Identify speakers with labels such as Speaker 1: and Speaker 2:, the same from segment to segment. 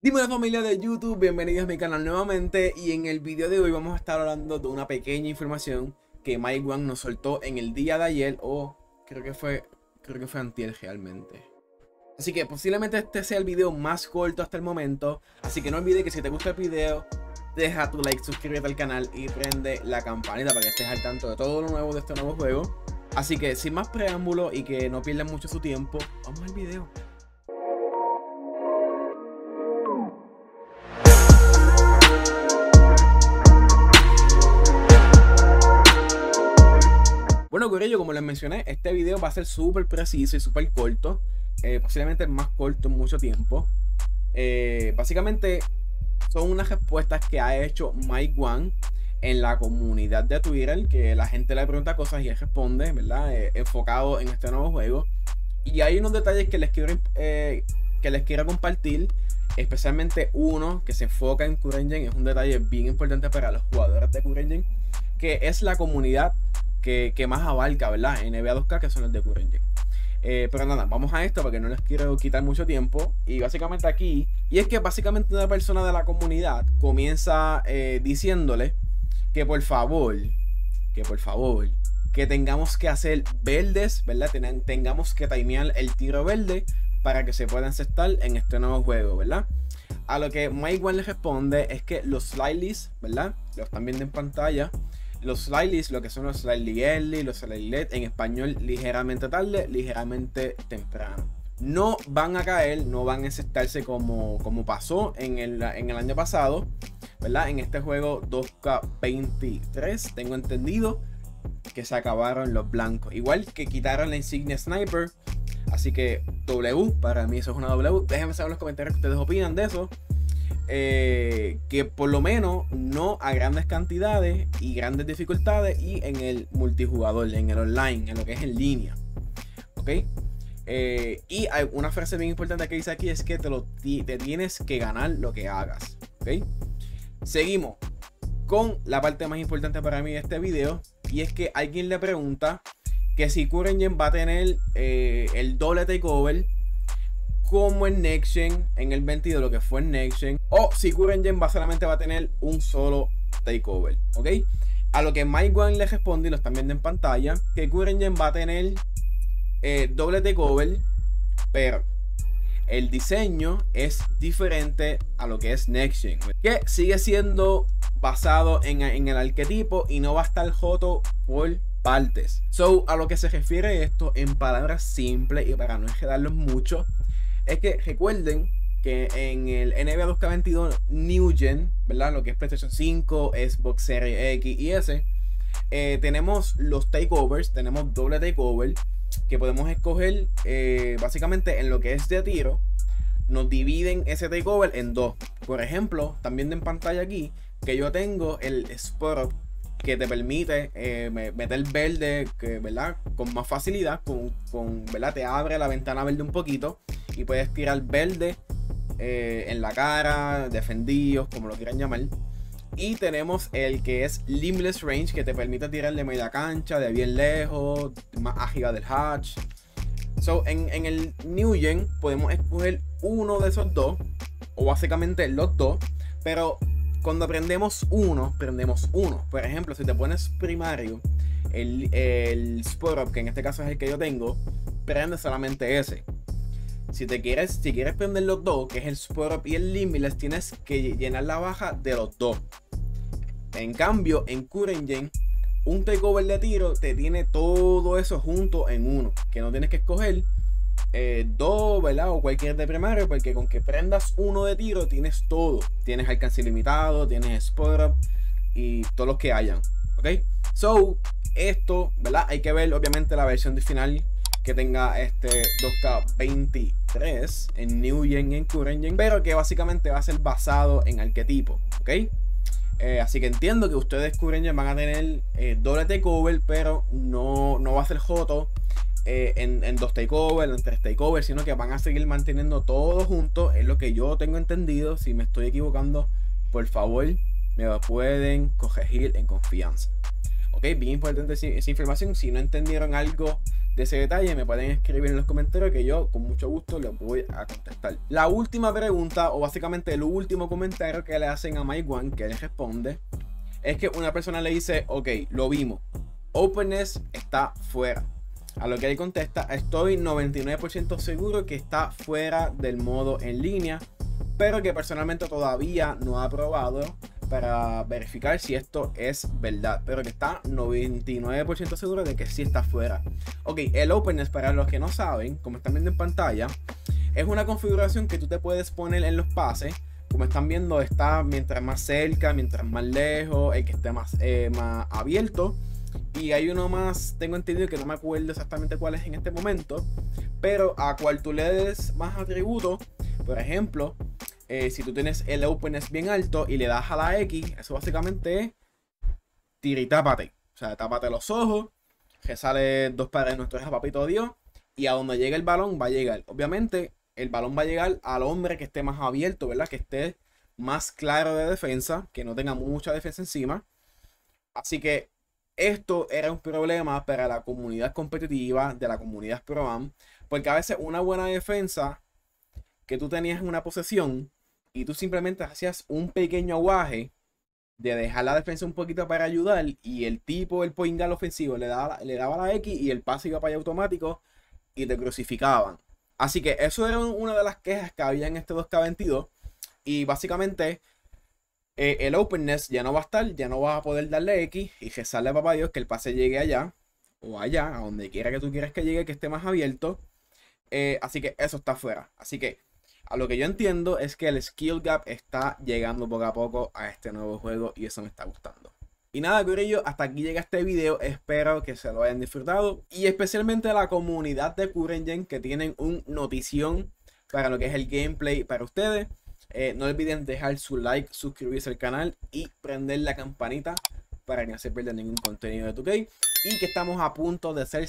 Speaker 1: Dímelo familia de YouTube, bienvenidos a mi canal nuevamente y en el video de hoy vamos a estar hablando de una pequeña información que Mike Wang nos soltó en el día de ayer o creo que fue antier realmente. Así que posiblemente este sea el video más corto hasta el momento, así que no olvides que si te gusta el video, deja tu like, suscríbete al canal y prende la campanita para que estés al tanto de todo lo nuevo de este nuevo juego. Así que sin más preámbulo y que no pierdan mucho su tiempo, vamos al video. Bueno, corillo, como les mencioné, este video va a ser súper preciso y súper corto. Posiblemente el más corto en mucho tiempo. Básicamente son unas respuestas que ha hecho Mike Wang en la comunidad de Twitter, que la gente le pregunta cosas y él responde, ¿verdad? Enfocado en este nuevo juego. Y hay unos detalles que les quiero compartir, especialmente uno que se enfoca en CureEngine. Es un detalle bien importante para los jugadores de CureEngine, que es la comunidad que más abarca, ¿verdad? NBA 2K, que son los de CureEngine. Pero nada, vamos a esto porque no les quiero quitar mucho tiempo. Y básicamente aquí, y es que básicamente una persona de la comunidad comienza diciéndole que por favor, que tengamos que hacer verdes, ¿verdad? Tengamos que timear el tiro verde para que se pueda encestar en este nuevo juego, ¿verdad? A lo que Mike Wang le responde es que los slightlies, ¿verdad? Lo están viendo en pantalla. Los slightlies, lo que son los slightly early, los slightly late, en español ligeramente tarde, ligeramente temprano. No van a caer, no van a encestarse como pasó en el año pasado, ¿verdad? En este juego 2K23, tengo entendido que se acabaron los blancos. Igual que quitaron la insignia sniper. Así que W, para mí eso es una W. Déjenme saber en los comentarios que ustedes opinan de eso. Que por lo menos no a grandes cantidades y grandes dificultades y en el multijugador, en el online, en lo que es en línea. ¿Ok? Y hay una frase bien importante que dice aquí, es que te tienes que ganar lo que hagas. ¿Ok? Seguimos con la parte más importante para mí de este video, y es que alguien le pregunta que si CureEngine va a tener el doble takeover como en Next Gen, en el 22, lo que fue en Next Gen, o si CureEngine solamente va a tener un solo takeover, ¿ok? A lo que Mike Wang le responde, y lo están viendo en pantalla, que CureEngine va a tener doble takeover, pero el diseño es diferente a lo que es Next Gen, que sigue siendo basado en el arquetipo y no va a estar joto por partes. So, a lo que se refiere esto en palabras simples y para no enredarlos mucho, es que recuerden que en el NBA 2K22 New Gen, ¿verdad? Lo que es PlayStation 5, Xbox Series X y S, tenemos los takeovers, tenemos doble takeover, que podemos escoger básicamente en lo que es de tiro. Nos dividen ese takeover en dos. Por ejemplo, también en pantalla aquí, que yo tengo el Spot Up, que te permite meter verde, ¿verdad? Con más facilidad, ¿verdad? Te abre la ventana verde un poquito y puedes tirar verde en la cara, defendidos, como lo quieran llamar. Y tenemos el que es Limitless Range, que te permite tirar de media cancha, de bien lejos, más arriba del hatch. So, en el New Gen podemos escoger uno de esos dos, o básicamente los dos, pero cuando prendemos uno. Por ejemplo, si te pones primario, el Spot Up, que en este caso es el que yo tengo, prende solamente ese. Si quieres prender los dos, que es el Spot Up y el Limitless, tienes que llenar la baja de los dos. En cambio, en CureEngine, un takeover de tiro te tiene todo eso junto en uno, que no tienes que escoger dos, ¿verdad? O cualquier de primario, porque con que prendas uno de tiro tienes todo. Tienes alcance ilimitado, tienes Spot Up y todos los que hayan, ¿ok? So, esto, ¿verdad? Hay que ver obviamente la versión de final que tenga este 2K23 en New Gen en CureEngine, pero que básicamente va a ser basado en arquetipo, ¿ok? Así que entiendo que ustedes CureEngine van a tener doble takeover, pero no va a ser joto en dos takeovers, en tres takeovers, sino que van a seguir manteniendo todo junto. Es lo que yo tengo entendido. Si me estoy equivocando, por favor me pueden corregir en confianza. Ok, bien importante esa información. Si no entendieron algo de ese detalle, me pueden escribir en los comentarios que yo con mucho gusto les voy a contestar. La última pregunta, o básicamente el último comentario que le hacen a Mike Wang, que él responde, es que una persona le dice, ok, lo vimos, openness está fuera. A lo que él contesta, estoy 99% seguro que está fuera del modo en línea, pero que personalmente todavía no ha probado para verificar si esto es verdad, pero que está 99% seguro de que sí está fuera. Ok, el openness, para los que no saben, como están viendo en pantalla, es una configuración que tú te puedes poner en los pases. Como están viendo, está mientras más cerca, mientras más lejos, el que esté más abierto. Y hay uno más, tengo entendido que no me acuerdo exactamente cuál es en este momento, pero a cual tú le des más atributos. Por ejemplo, si tú tienes el openness bien alto y le das a la X, eso básicamente es tiritápate. O sea, tápate los ojos, que sale 2 pares nuestro papito Dios, y a donde llegue el balón va a llegar. Obviamente, el balón va a llegar al hombre que esté más abierto, ¿verdad? Que esté más claro de defensa, que no tenga mucha defensa encima. Así que esto era un problema para la comunidad competitiva de la comunidad Pro-Am, porque a veces una buena defensa que tú tenías en una posesión y tú simplemente hacías un pequeño aguaje de dejar la defensa un poquito para ayudar, y el tipo, el point guard ofensivo le daba la X y el pase iba para allá automático y te crucificaban. Así que eso era una de las quejas que había en este 2K22, y básicamente el openness ya no va a estar, ya no vas a poder darle X y rezarle a papá Dios que el pase llegue allá o allá, a donde quiera que tú quieras que llegue, que esté más abierto. Así que eso está fuera. Así que a lo que yo entiendo es que el skill gap está llegando poco a poco a este nuevo juego, y eso me está gustando. Y nada, corillo, hasta aquí llega este video. Espero que se lo hayan disfrutado, y especialmente a la comunidad de CurrentGen, que tienen un notición para lo que es el gameplay para ustedes. No olviden dejar su like, suscribirse al canal y prender la campanita para que no se pierda ningún contenido de 2K. Y que estamos a punto de ser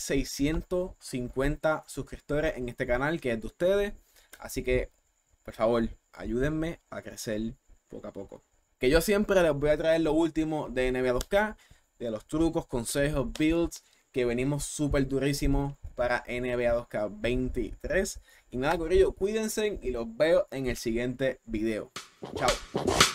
Speaker 1: 650 suscriptores en este canal que es de ustedes. Así que, por favor, ayúdenme a crecer poco a poco. Que yo siempre les voy a traer lo último de NBA 2K, de los trucos, consejos, builds, que venimos súper durísimos para NBA 2K23. Y nada, corillo, cuídense y los veo en el siguiente video. Chao.